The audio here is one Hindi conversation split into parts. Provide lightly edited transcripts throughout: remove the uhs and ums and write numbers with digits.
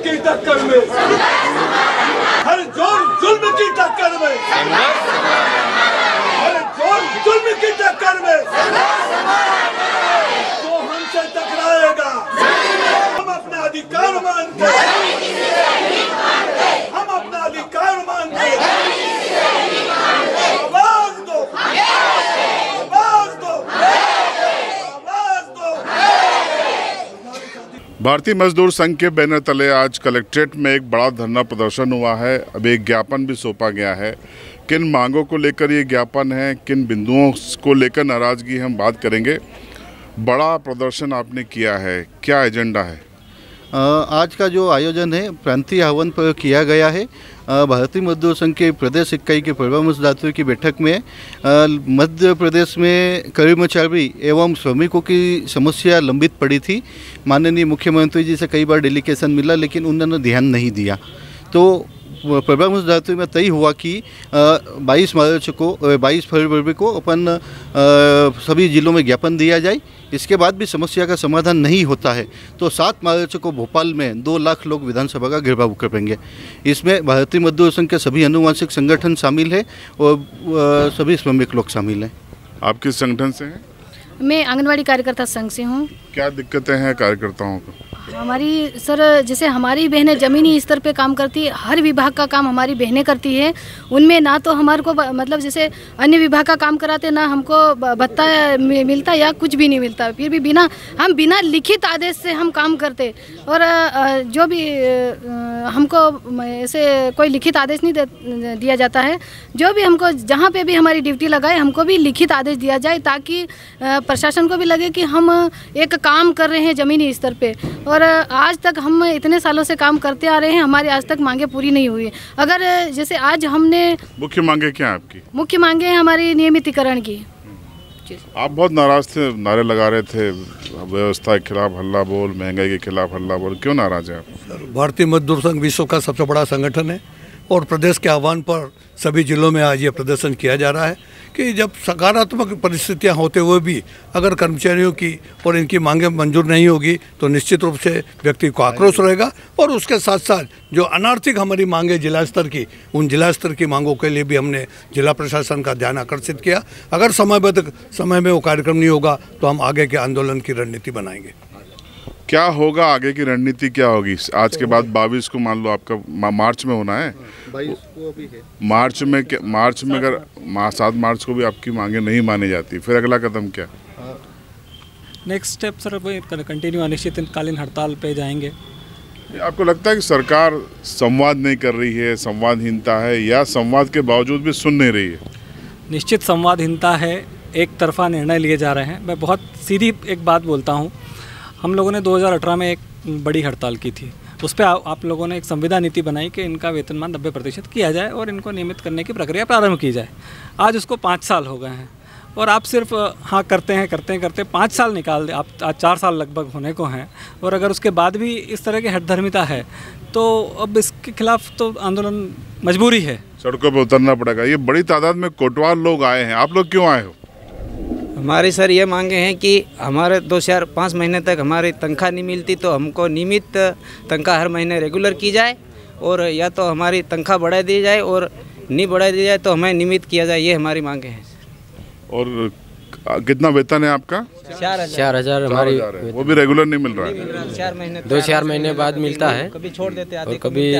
की टक्कर में, हर जोर जुल्म की टक्कर में, हर जोर जुल्म की टक्कर में तो हमसे टकराएगा। हम अपना अधिकार मानते हैं, हम अपना अधिकार मानते हैं। आवाज दो, आवाज दो, आवाज दो। भारतीय मजदूर संघ के बैनर तले आज कलेक्ट्रेट में एक बड़ा धरना प्रदर्शन हुआ है। अब एक ज्ञापन भी सौंपा गया है। किन मांगों को लेकर ये ज्ञापन है, किन बिंदुओं को लेकर नाराजगी, हम बात करेंगे। बड़ा प्रदर्शन आपने किया है, क्या एजेंडा है? आज का जो आयोजन है प्रांतीय आह्वान पर किया गया है। भारतीय मजदूर संघ के प्रदेश इकाई के प्रभामदाताओं की बैठक में मध्य प्रदेश में कर्मचारी एवं श्रमिकों की समस्या लंबित पड़ी थी। माननीय मुख्यमंत्री जी से कई बार डेलीगेशन मिला, लेकिन उन्होंने ध्यान नहीं दिया। तो प्रभामदाताओं में तय हुआ कि 22 फरवरी को अपन सभी जिलों में ज्ञापन दिया जाए। इसके बाद भी समस्या का समाधान नहीं होता है तो 7 मार्च को भोपाल में 2 लाख लोग विधानसभा का घेराव करेंगे। इसमें भारतीय मजदूर संघ के सभी अनुवांशिक संगठन शामिल है और सभी श्रमिक लोग शामिल हैं। आप किस संगठन से हैं? मैं आंगनवाड़ी कार्यकर्ता संघ से हूँ। क्या दिक्कतें हैं कार्यकर्ताओं को? हमारी सर, जैसे हमारी बहनें ज़मीनी स्तर पे काम करती है, हर विभाग का काम हमारी बहनें करती है। उनमें ना तो हमारे को मतलब जैसे अन्य विभाग का काम कराते, ना हमको भत्ता मिलता या कुछ भी नहीं मिलता। फिर भी हम बिना लिखित आदेश से हम काम करते और जो भी हमको ऐसे कोई लिखित आदेश नहीं दिया जाता है। जो भी हमको जहाँ पे भी हमारी ड्यूटी लगाए हमको भी लिखित आदेश दिया जाए, ताकि प्रशासन को भी लगे कि हम एक काम कर रहे हैं ज़मीनी स्तर पे। और आज तक हम इतने सालों से काम करते आ रहे हैं, हमारी आज तक मांगे पूरी नहीं हुई। अगर जैसे आज हमने मुख्य मांगे क्या है आपकी? मुख्य मांगे हैं हमारी नियमितीकरण की। आप बहुत नाराज थे, नारे लगा रहे थे, व्यवस्था के खिलाफ हल्ला बोल, महंगाई के खिलाफ हल्ला बोल। क्यों नाराज है आप? भारतीय मजदूर संघ विश्व का सबसे बड़ा संगठन है और प्रदेश के आह्वान पर सभी जिलों में आज ये प्रदर्शन किया जा रहा है कि जब सकारात्मक परिस्थितियां होते हुए भी अगर कर्मचारियों की और इनकी मांगें मंजूर नहीं होगी तो निश्चित रूप से व्यक्ति को आक्रोश रहेगा। और उसके साथ साथ जो अनार्थिक हमारी मांगे जिला स्तर की, उन जिला स्तर की मांगों के लिए भी हमने जिला प्रशासन का ध्यान आकर्षित किया। अगर समयबद्ध समय में वो कार्यक्रम नहीं होगा तो हम आगे के आंदोलन की रणनीति बनाएंगे। क्या होगा आगे की रणनीति, क्या होगी आज के बाद? 22 को मान लो आपका मार्च में होना है, 22 को अभी है। मार्च में अगर 7 मार्च को भी आपकी मांगे नहीं मानी जाती, फिर अगला कदम क्या? नेक्स्ट स्टेप सर वो कंटिन्यू अनिश्चितकालीन हड़ताल पे जाएंगे। आपको लगता है कि सरकार संवाद नहीं कर रही है, संवादहीनता है, या संवाद के बावजूद भी सुन नहीं रही है? निश्चित संवादहीनता है, एक तरफा निर्णय लिए जा रहे हैं। मैं बहुत सीधी एक बात बोलता हूँ, हम लोगों ने 2018 में एक बड़ी हड़ताल की थी। उस पर आप लोगों ने एक संविदा नीति बनाई कि इनका वेतनमान 90% किया जाए और इनको नियमित करने की प्रक्रिया प्रारंभ की जाए। आज उसको 5 साल हो गए हैं और आप सिर्फ हाँ करते 5 साल निकाल दे। आप आज 4 साल लगभग होने को हैं और अगर उसके बाद भी इस तरह की हठधर्मिता है तो अब इसके खिलाफ तो आंदोलन मजबूरी है, सड़कों पर उतरना पड़ेगा। ये बड़ी तादाद में कोटवार लोग आए हैं, आप लोग क्यों आए हो? हमारी सर ये मांगे हैं कि हमारे 5 महीने तक हमारी तनख्वाह नहीं मिलती, तो हमको नियमित तनख्वाह हर महीने रेगुलर की जाए, और या तो हमारी तनख्वाह बढ़ा दी जाए और नहीं बढ़ा दी जाए तो हमें नियमित किया जाए। ये हमारी मांगे हैं। और कितना वेतन है आपका? 4,000 हमारी, वो भी रेगुलर नहीं मिल रहा है? 4 महीने बाद मिलता है। कभी छोड़ देते, कभी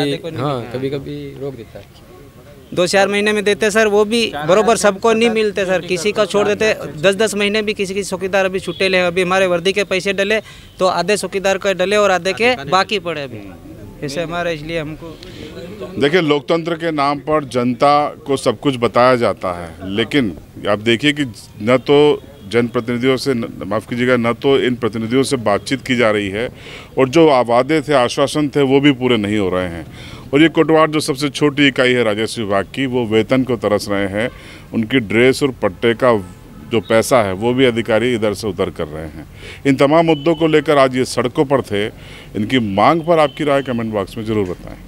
रोक देता है। 2-4 महीने में देते सर, वो भी बरोबर सबको नहीं मिलते सर। किसी का छोड़ देते 10-10 महीने भी। किसी चौकीदार अभी छुट्टे ले, अभी हमारे वर्दी के पैसे डले तो आधे चौकीदार के डले और आधे के बाकी पड़े अभी ऐसे हमारे। इसलिए हमको देखिए, लोकतंत्र के नाम पर जनता को सब कुछ बताया जाता है, लेकिन आप देखिए कि न तो जनप्रतिनिधियों से, माफ़ कीजिएगा, न तो इन प्रतिनिधियों से बातचीत की जा रही है और जो वादे थे, आश्वासन थे, वो भी पूरे नहीं हो रहे हैं। और ये कोटवार जो सबसे छोटी इकाई है राजस्व विभाग की, वो वेतन को तरस रहे हैं। उनकी ड्रेस और पट्टे का जो पैसा है वो भी अधिकारी इधर से उधर कर रहे हैं। इन तमाम मुद्दों को लेकर आज ये सड़कों पर थे। इनकी मांग पर आपकी राय कमेंट बॉक्स में ज़रूर बताएं।